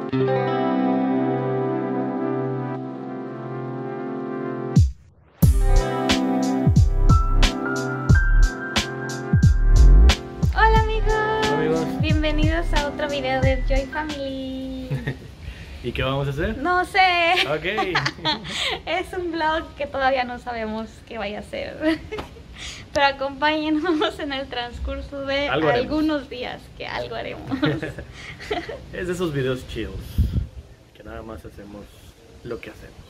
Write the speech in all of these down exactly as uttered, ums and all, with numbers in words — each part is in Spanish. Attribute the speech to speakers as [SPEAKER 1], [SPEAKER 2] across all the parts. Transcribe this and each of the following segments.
[SPEAKER 1] Hola amigos. Hola amigos. Bienvenidos a otro video de Joy Family.
[SPEAKER 2] ¿Y qué vamos a hacer?
[SPEAKER 1] No sé.
[SPEAKER 2] Ok.
[SPEAKER 1] Es un vlog que todavía no sabemos qué vaya a ser. Pero acompáñenos en el transcurso de
[SPEAKER 2] Algo
[SPEAKER 1] algunos días, que algo haremos.
[SPEAKER 2] Es de esos videos chills, que nada más hacemos lo que hacemos.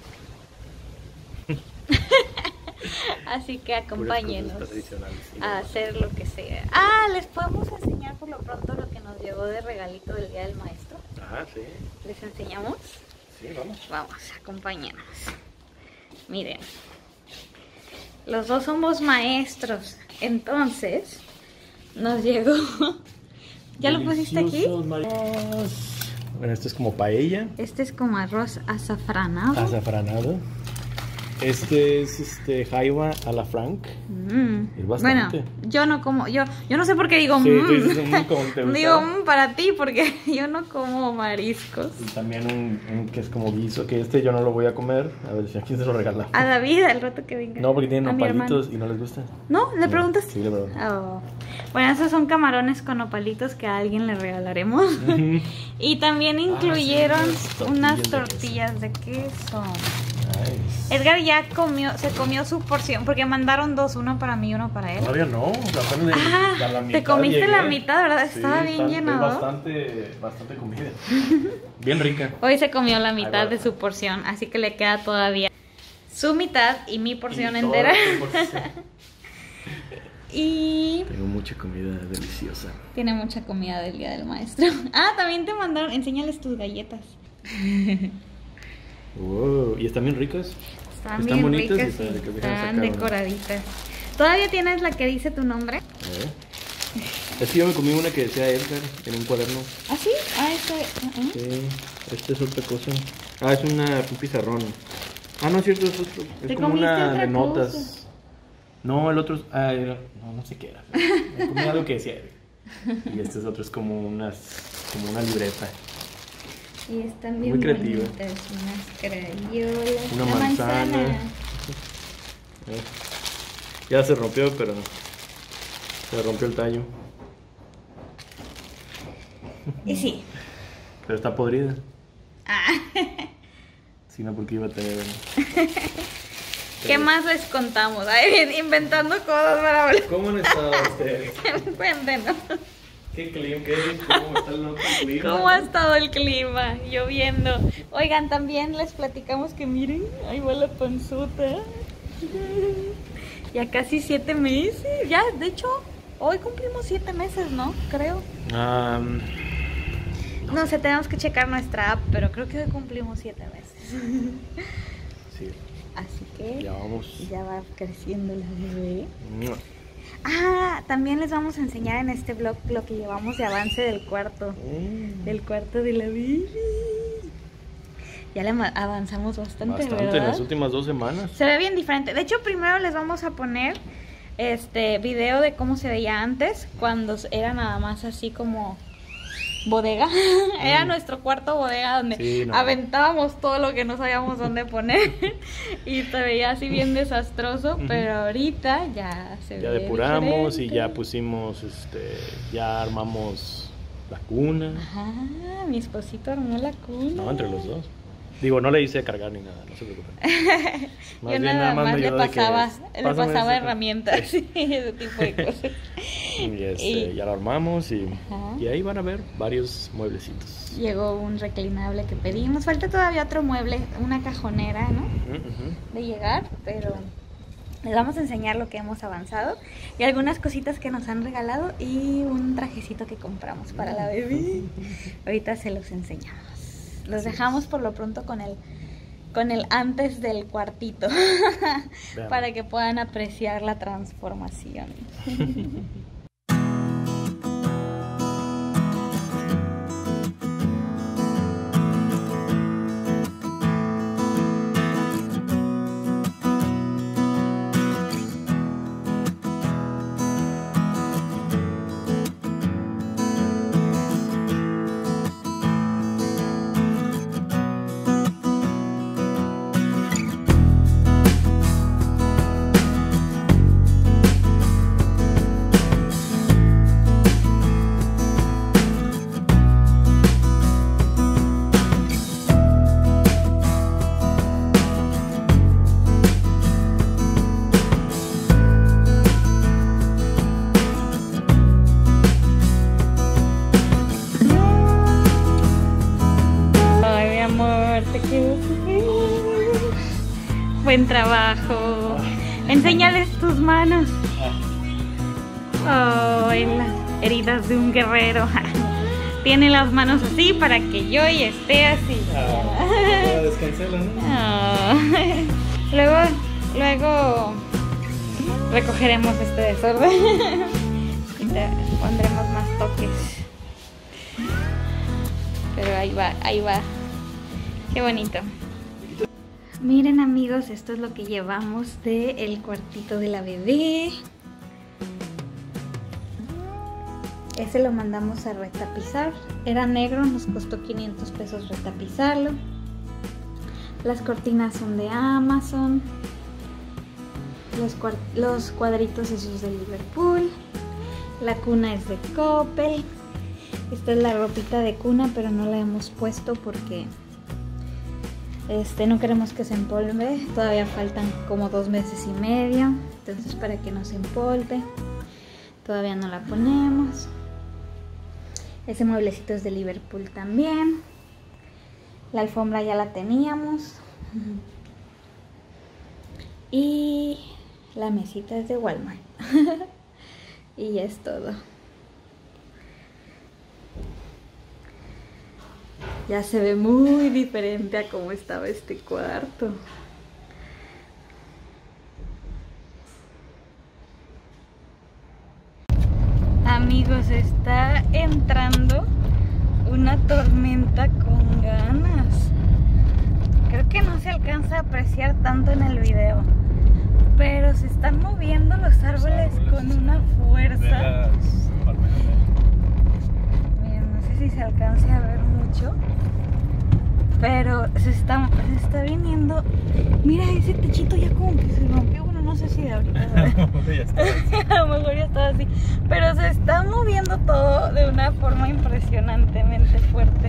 [SPEAKER 1] Así que acompáñenos
[SPEAKER 2] y
[SPEAKER 1] a hacer lo que sea. Ah, les podemos enseñar por lo pronto lo que nos llegó de regalito del Día del Maestro.
[SPEAKER 2] Ah, sí.
[SPEAKER 1] ¿Les enseñamos?
[SPEAKER 2] Sí, vamos.
[SPEAKER 1] Vamos, acompáñenos. Miren. Los dos somos maestros. Entonces, nos llegó... ¿Ya lo pusiste aquí?
[SPEAKER 2] Bueno, esto es como paella.
[SPEAKER 1] Este es como arroz azafranado.
[SPEAKER 2] Azafranado. Este es este jaiba a la Frank.
[SPEAKER 1] Mm.
[SPEAKER 2] Es bastante.
[SPEAKER 1] Bueno, yo no como, yo, yo no sé por qué digo
[SPEAKER 2] sí,
[SPEAKER 1] mmm.
[SPEAKER 2] sí, sí, sí, como te gusta.
[SPEAKER 1] Digo mmm para ti porque yo no como mariscos.
[SPEAKER 2] Y también un, un que es como guiso, que este yo no lo voy a comer. A ver si a quién se lo regala.
[SPEAKER 1] A David, al rato que venga.
[SPEAKER 2] No, porque tienen
[SPEAKER 1] a
[SPEAKER 2] nopalitos y no les gusta.
[SPEAKER 1] ¿No? ¿Le
[SPEAKER 2] No,
[SPEAKER 1] preguntaste?
[SPEAKER 2] Sí, le pregunto.
[SPEAKER 1] Oh. Bueno, esos son camarones con nopalitos que a alguien le regalaremos.
[SPEAKER 2] Uh-huh.
[SPEAKER 1] Y también incluyeron
[SPEAKER 2] ah, sí,
[SPEAKER 1] unas
[SPEAKER 2] tortillas
[SPEAKER 1] tortillas de queso.
[SPEAKER 2] Nice.
[SPEAKER 1] Edgar ya comió, se comió su porción, porque mandaron dos, uno para mí y uno para él.
[SPEAKER 2] Todavía no, o sea, apenas
[SPEAKER 1] Ah,
[SPEAKER 2] a la mitad
[SPEAKER 1] te comiste
[SPEAKER 2] llegué.
[SPEAKER 1] la mitad, ¿verdad?
[SPEAKER 2] Sí,
[SPEAKER 1] Estaba bien
[SPEAKER 2] está-
[SPEAKER 1] llenado.
[SPEAKER 2] Bastante, bastante comida. Bien rica.
[SPEAKER 1] Hoy se comió la mitad
[SPEAKER 2] Ahí va.
[SPEAKER 1] de su porción, así que le queda todavía su mitad y mi porción
[SPEAKER 2] Y
[SPEAKER 1] entera.
[SPEAKER 2] toda tu porción.
[SPEAKER 1] Y
[SPEAKER 2] Tengo mucha comida deliciosa.
[SPEAKER 1] tiene mucha comida del Día del Maestro. Ah, también te mandaron, enséñales tus galletas.
[SPEAKER 2] Wow, y están bien ricas.
[SPEAKER 1] Están,
[SPEAKER 2] Están
[SPEAKER 1] bien
[SPEAKER 2] bonitas y
[SPEAKER 1] ricas
[SPEAKER 2] están
[SPEAKER 1] y
[SPEAKER 2] ricas. Déjame
[SPEAKER 1] están
[SPEAKER 2] sacar una.
[SPEAKER 1] decoraditas. ¿Todavía tienes la que dice tu nombre?
[SPEAKER 2] A ver. Es que yo me comí una que decía Edgar en un cuaderno.
[SPEAKER 1] ¿Ah, sí? Ah, este... uh -uh.
[SPEAKER 2] Sí, esta es otra cosa. Ah, es una, un pizarrón. Ah, no es cierto, es otro. Es
[SPEAKER 1] ¿Te
[SPEAKER 2] como
[SPEAKER 1] comiste
[SPEAKER 2] una
[SPEAKER 1] otra
[SPEAKER 2] de notas.
[SPEAKER 1] cosa?
[SPEAKER 2] No, el otro es. Ah, era, no, no sé qué era. Me comí algo que decía Edgar. Y este es otro, es como unas. Como una libreta.
[SPEAKER 1] Y están bien
[SPEAKER 2] Muy creativa.
[SPEAKER 1] bonitas, unas crayolas.
[SPEAKER 2] Una
[SPEAKER 1] La
[SPEAKER 2] manzana. Eh, Ya se rompió, pero se rompió el tallo.
[SPEAKER 1] Y sí.
[SPEAKER 2] Pero está podrida.
[SPEAKER 1] Ah.
[SPEAKER 2] Si no, porque iba a tener.
[SPEAKER 1] ¿Qué más les contamos? Ay, bien, inventando cosas para hablar.
[SPEAKER 2] ¿Cómo han estado ustedes?
[SPEAKER 1] Cuéntenos.
[SPEAKER 2] ¿Qué clima? ¿Qué? ¿Cómo está el loco clima?
[SPEAKER 1] ¿Cómo ha estado el clima? Lloviendo. Oigan, también les platicamos que miren, ahí va la panzota. Ya casi siete meses. Ya, de hecho, hoy cumplimos siete meses, ¿no? Creo.
[SPEAKER 2] Um,
[SPEAKER 1] no. no sé, tenemos que checar nuestra app, pero creo que hoy cumplimos siete meses.
[SPEAKER 2] Sí.
[SPEAKER 1] Así que
[SPEAKER 2] ya vamos.
[SPEAKER 1] Ya va creciendo la bebé.
[SPEAKER 2] Mua.
[SPEAKER 1] Ah, también les vamos a enseñar en este vlog lo que llevamos de avance del cuarto.
[SPEAKER 2] Mm.
[SPEAKER 1] Del cuarto de la baby. Ya le avanzamos bastante,
[SPEAKER 2] Bastante,
[SPEAKER 1] ¿verdad?
[SPEAKER 2] en las últimas dos semanas.
[SPEAKER 1] Se ve bien diferente. De hecho, primero les vamos a poner este video de cómo se veía antes, cuando era nada más así como bodega. Mm. Era nuestro cuarto bodega donde
[SPEAKER 2] sí, no.
[SPEAKER 1] aventábamos todo lo que no sabíamos dónde poner. Y se veía así bien desastroso, uh-huh. Pero ahorita ya se
[SPEAKER 2] ya
[SPEAKER 1] ve
[SPEAKER 2] depuramos
[SPEAKER 1] diferente.
[SPEAKER 2] Y ya pusimos, este, ya armamos la cuna.
[SPEAKER 1] Ajá, mi esposito armó la cuna.
[SPEAKER 2] No, entre los dos. Digo, no le hice cargar ni nada, no se preocupen.
[SPEAKER 1] Más Yo bien, nada, nada más, más le pasaba,
[SPEAKER 2] que,
[SPEAKER 1] le pasaba
[SPEAKER 2] ese,
[SPEAKER 1] herramientas, sí. Ese tipo de cosas.
[SPEAKER 2] Y, este, y ya lo armamos y, y ahí van a ver varios mueblecitos.
[SPEAKER 1] Llegó un reclinable que pedimos, falta todavía otro mueble, una cajonera, ¿no? Uh-huh. De llegar, pero les vamos a enseñar lo que hemos avanzado y algunas cositas que nos han regalado y un trajecito que compramos para la bebé. Ahorita se los enseñamos. Los dejamos por lo pronto con el con el antes del cuartito para que puedan apreciar la transformación. Buen trabajo. Enséñales tus manos. Oh, en las heridas de un guerrero. Tiene las manos así para que yo y esté así.
[SPEAKER 2] Ah, descansela, ¿no?
[SPEAKER 1] Oh. Luego, luego recogeremos este desorden y te pondremos más toques. Pero ahí va, ahí va. Qué bonito. Miren amigos, esto es lo que llevamos del cuartito de la bebé. Ese lo mandamos a retapizar. Era negro, nos costó quinientos pesos retapizarlo. Las cortinas son de Amazon. Los, los cuadritos esos de Liverpool. La cuna es de Coppel. Esta es la ropita de cuna, pero no la hemos puesto porque este, no queremos que se empolve. Todavía faltan como dos meses y medio. Entonces para que no se empolve, todavía no la ponemos. Ese mueblecito es de Liverpool también. La alfombra ya la teníamos. Y la mesita es de Walmart. Y ya es todo. Ya se ve muy diferente a cómo estaba este cuarto. Amigos, está entrando una tormenta con ganas. Creo que no se alcanza a apreciar tanto en el video, pero se están moviendo los árboles, los árboles con una fuerza. Miren, no sé si se alcance a ver mucho, pero se está, se está viniendo. Mira, ese techito ya como que se rompió. Bueno, no sé si de ahorita a lo mejor ya estaba así, pero se está moviendo todo de una forma impresionantemente fuerte.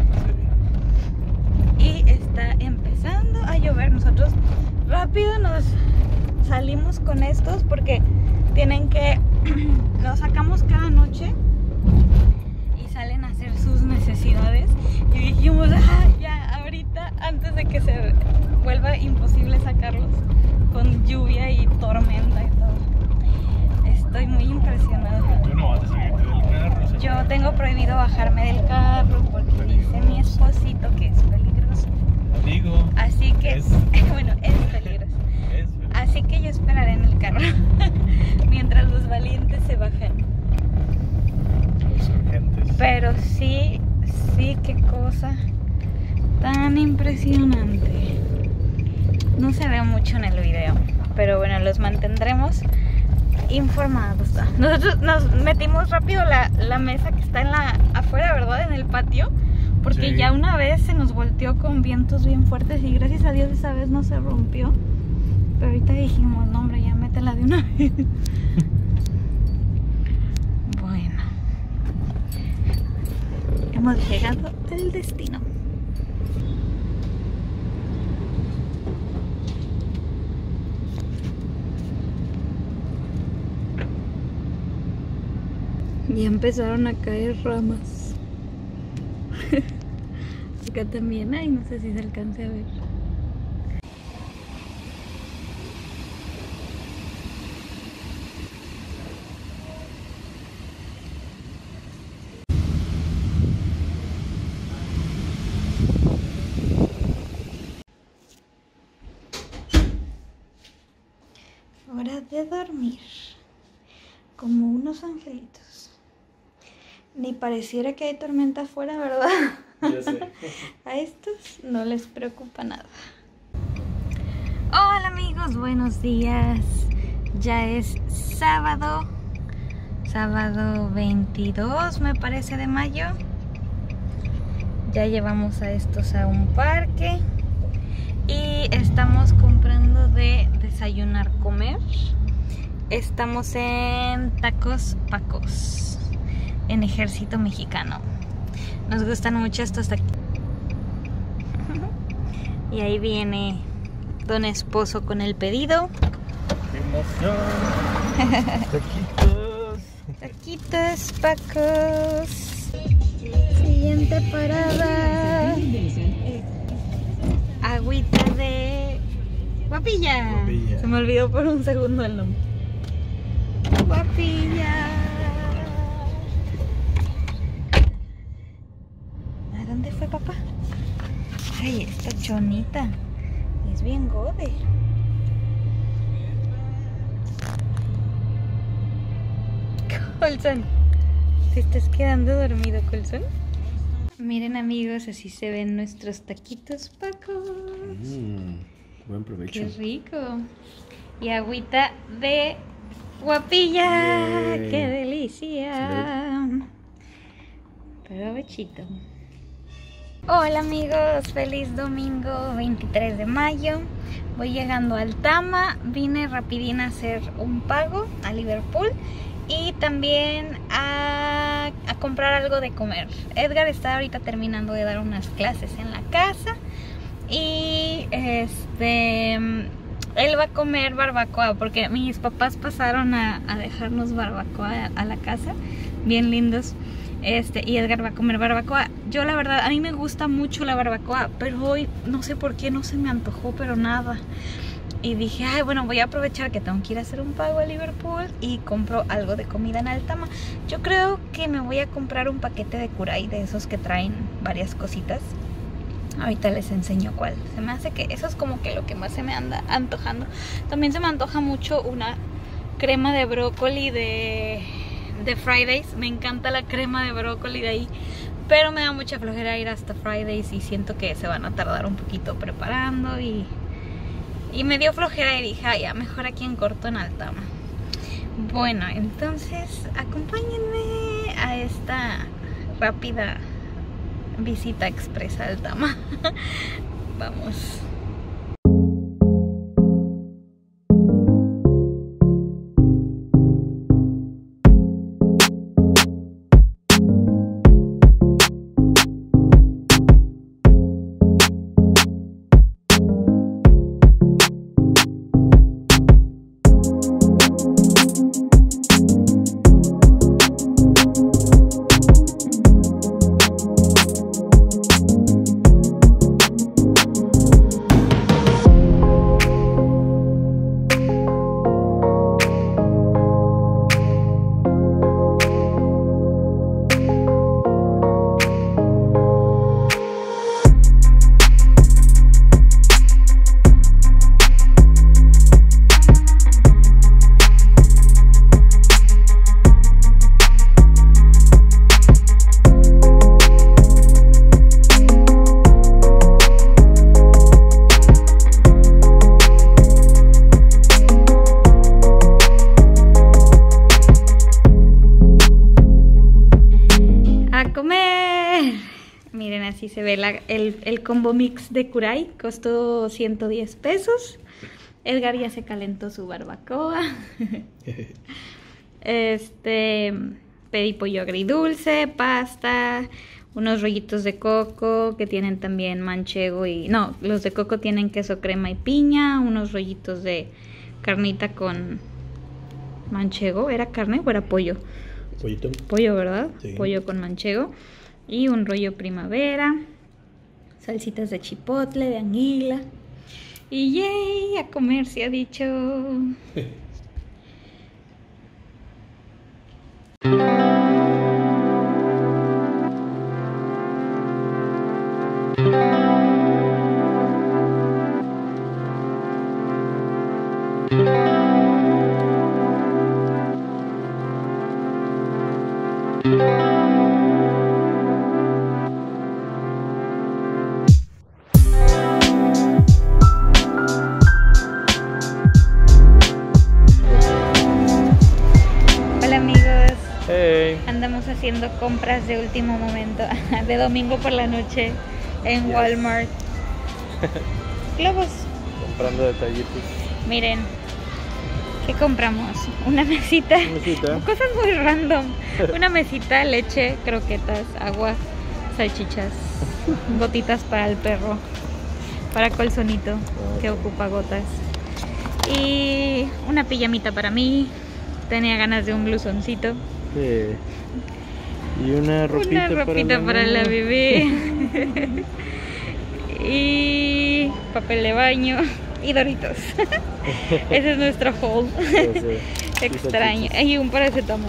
[SPEAKER 1] Y está empezando a llover. Nosotros rápido nos salimos con estos porque tienen que los sacamos cada noche y salen a hacer sus necesidades. Y dijimos, ah, ya ahorita, antes de que se vuelva imposible sacarlos con lluvia y tormenta y todo. Estoy muy impresionada.
[SPEAKER 2] Tú no vas a salirte del carro. ¿Sí?
[SPEAKER 1] Yo tengo prohibido bajarme del carro porque dice mi esposito que es peligroso.
[SPEAKER 2] Digo.
[SPEAKER 1] Así que,
[SPEAKER 2] es...
[SPEAKER 1] bueno, es peligroso.
[SPEAKER 2] Es peligroso.
[SPEAKER 1] Así que yo esperaré en el carro mientras los valientes se bajan.
[SPEAKER 2] Los urgentes.
[SPEAKER 1] Pero sí, sí, qué cosa tan impresionante. No se ve mucho en el video, pero bueno, los mantendremos informados. Nosotros nos metimos rápido la, la mesa que está en la afuera, ¿verdad? En el patio, porque sí, ya una vez se nos volteó con vientos bien fuertes y gracias a Dios esa vez no se rompió. Pero ahorita dijimos, no hombre, ya métela de una vez. Bueno, hemos llegado al destino. Y empezaron a caer ramas. Acá también hay, no sé si se alcance a ver. Hora de dormir, como unos angelitos. Ni pareciera que hay tormenta afuera, ¿verdad?
[SPEAKER 2] Ya sé.
[SPEAKER 1] A estos no les preocupa nada. Hola amigos, buenos días. Ya es sábado, sábado veintidós me parece de mayo. Ya llevamos a estos a un parque y estamos comprando de desayunar, comer. Estamos en Tacos Pacos, en Ejército Mexicano. Nos gustan mucho estos taquitos. Y ahí viene don esposo con el pedido.
[SPEAKER 2] ¡Qué emoción! Taquitos.
[SPEAKER 1] Taquitos Pacos. Siguiente parada. Agüita de... Guap. Guapilla.
[SPEAKER 2] Guapilla.
[SPEAKER 1] Se me olvidó por un segundo el nombre. Guapilla. ¿A dónde fue papá? Ay, esta chonita. Es bien gode. Colson, ¿te estás quedando dormido, Colson? Miren amigos, así se ven nuestros taquitos, Paco.
[SPEAKER 2] Mm, buen provecho.
[SPEAKER 1] Qué rico. Y agüita de Guapilla.
[SPEAKER 2] Yay.
[SPEAKER 1] Qué delicia. Provechito. Hola amigos, feliz domingo veintitrés de mayo. Voy llegando al Tama. Vine rapidín a hacer un pago a Liverpool. Y también a, a comprar algo de comer. Edgar está ahorita terminando de dar unas clases en la casa. Y este él va a comer barbacoa porque mis papás pasaron a, a dejarnos barbacoa a, a la casa. Bien lindos. Este, y Edgar va a comer barbacoa. Yo la verdad, a mí me gusta mucho la barbacoa, pero hoy no sé por qué no se me antojó, pero nada. Y dije, ay, bueno, voy a aprovechar que tengo que ir a hacer un pago a Liverpool y compro algo de comida en Altama. Yo creo que me voy a comprar un paquete de Kuray, de esos que traen varias cositas. Ahorita les enseño cuál. Se me hace que eso es como que lo que más se me anda antojando. También se me antoja mucho una crema de brócoli de, de Fridays. Me encanta la crema de brócoli de ahí. Pero me da mucha flojera ir hasta Fridays y siento que se van a tardar un poquito preparando y... Y me dio flojera y dije, ah, ya, mejor aquí en corto en Altama. Bueno, entonces acompáñenme a esta rápida visita expresa a Altama. Vamos. Así se ve la, el, el combo mix de Kuray. Costó ciento diez pesos. Edgar ya se calentó su barbacoa. Este, pedí pollo agridulce, pasta, unos rollitos de coco que tienen también manchego y... No, los de coco tienen queso, crema y piña. Unos rollitos de carnita con manchego. ¿Era carne o era pollo?
[SPEAKER 2] Pollito.
[SPEAKER 1] Pollo, ¿verdad?
[SPEAKER 2] Sí.
[SPEAKER 1] Pollo con manchego. Y un rollo primavera. Salsitas de chipotle, de anguila. Y yay, a comer se ha dicho. Andamos haciendo compras de último momento, de domingo por la noche en yes. Walmart. Globos.
[SPEAKER 2] Comprando detallitos.
[SPEAKER 1] Miren, ¿qué compramos? Una mesita.
[SPEAKER 2] Una mesita.
[SPEAKER 1] Cosas muy random. Una mesita, leche, croquetas, agua, salchichas, gotitas para el perro, para Colsonito, okay, que ocupa gotas. Y una pijamita para mí. Tenía ganas de un blusoncito.
[SPEAKER 2] Sí. Y una ropita,
[SPEAKER 1] una ropita para, para la bebé. Y papel de baño. y Doritos. Ese es nuestro haul.
[SPEAKER 2] Sí, sí.
[SPEAKER 1] Extraño. Y un paracetamol.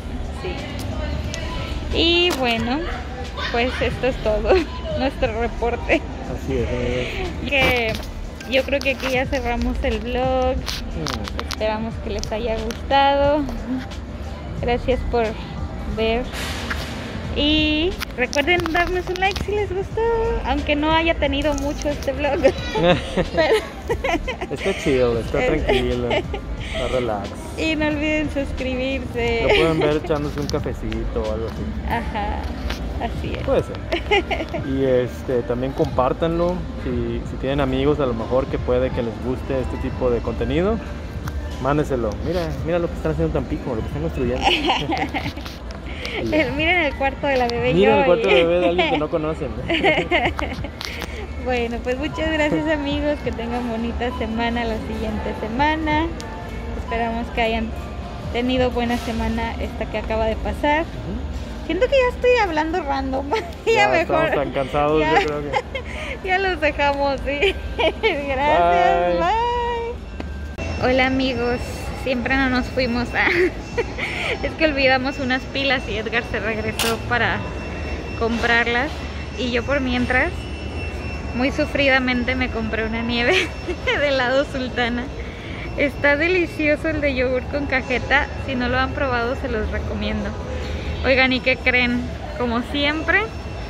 [SPEAKER 1] Sí. Y bueno, pues esto es todo. Nuestro reporte.
[SPEAKER 2] Así es.
[SPEAKER 1] Que yo creo que aquí ya cerramos el vlog. Mm. Esperamos que les haya gustado. Gracias por ver. Y recuerden darnos un like si les gustó, aunque no haya tenido mucho este vlog. Pero...
[SPEAKER 2] está chido, está tranquilo, está relax.
[SPEAKER 1] Y no olviden suscribirse.
[SPEAKER 2] Lo pueden ver echándose un cafecito o algo así.
[SPEAKER 1] Ajá, así es.
[SPEAKER 2] Puede ser. Y este, también compártanlo. Si, si tienen amigos a lo mejor que puede que les guste este tipo de contenido, mándeselo. Mira, mira lo que están haciendo en Tampico, lo que están construyendo.
[SPEAKER 1] El, miren el cuarto de la bebé.
[SPEAKER 2] Miren el cuarto de bebé de alguien que no conocen.
[SPEAKER 1] Bueno, pues muchas gracias amigos, que tengan bonita semana la siguiente semana. Esperamos que hayan tenido buena semana esta que acaba de pasar. Uh-huh. Siento que ya estoy hablando random. Ya,
[SPEAKER 2] ya
[SPEAKER 1] mejor.
[SPEAKER 2] Estamos tan cansados,
[SPEAKER 1] ya,
[SPEAKER 2] yo creo que...
[SPEAKER 1] ya los dejamos, sí. Gracias, bye. bye. Hola amigos, siempre no nos fuimos a... Es que olvidamos unas pilas y Edgar se regresó para comprarlas. Y yo por mientras, muy sufridamente me compré una nieve de helado Sultana. Está delicioso el de yogur con cajeta. Si no lo han probado, se los recomiendo. Oigan, ¿y qué creen? Como siempre,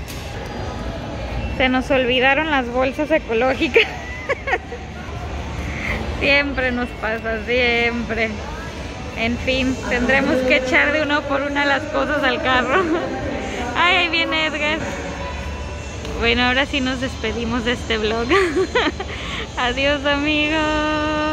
[SPEAKER 1] se nos olvidaron las bolsas ecológicas. Siempre nos pasa, siempre. En fin, tendremos que echar de uno por una las cosas al carro. Ay, ahí viene Edgar. Bueno, ahora sí nos despedimos de este vlog. Adiós amigos.